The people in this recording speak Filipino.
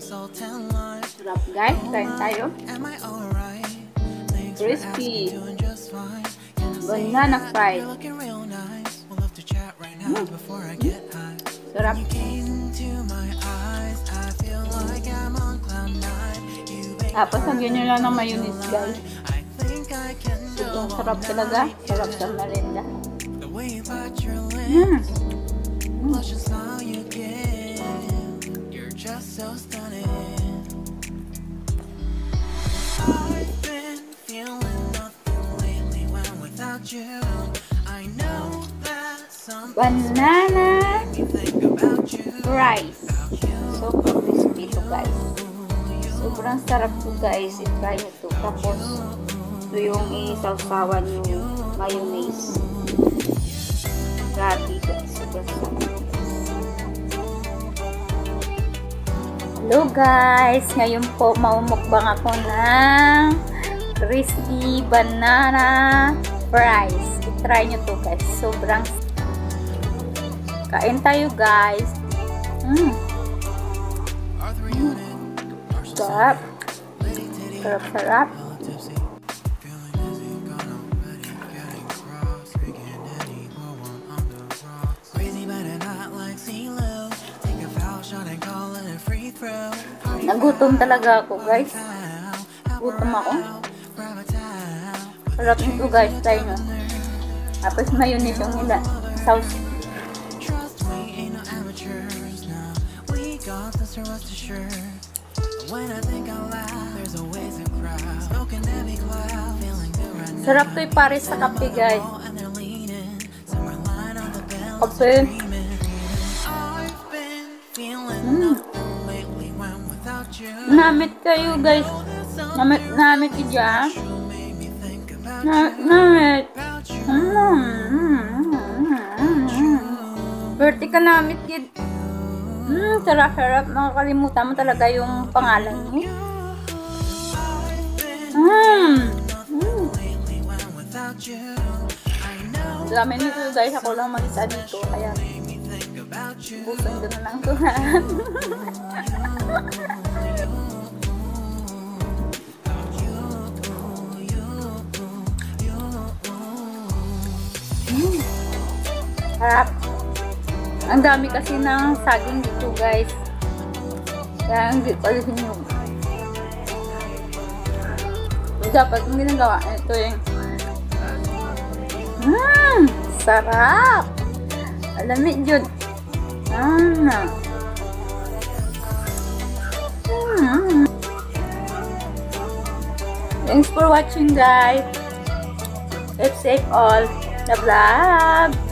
Sarap guys, kain tayo. Crispy. Banana fried. Sarap. Tapos lagyan nyo lang ng mayonnaise guys. Itong sarap talaga. Sarap sa merienda. Banana rice. Super crispy to guys. Sobrang sarap to guys. I-try nyo to. Tapos ito yung isawsawan yung mayonnaise. Grabe guys. Sobrang sarap. Hello guys. Ngayon po maumukbang ako ng crispy banana rice. I-try nyo to guys. Sobrang kain tayo guys. Sarap. Sarap. Nagutom talaga ako guys. Gutom ako. Sarap nito guys. Tayo no. Tapos mayonnaise yung nila. Sauce. Sarap to ipares sa kape guys. Kape. Namit kayo guys. Namit ka dyan. Namit. Berti ka namit kid. Sarap. Makakalimutan mo talaga yung pangalan mo. Dami nito guys. Ako lang mag-isa dito. Kaya busan ko na lang ito. Sarap. Ang dami kasi ng saging dito guys. Kaya hindi ko alisin yung dapat yung ginagawa. Ito yung sarap. Alamig yun. Thanks for watching guys. Keep safe all. Love.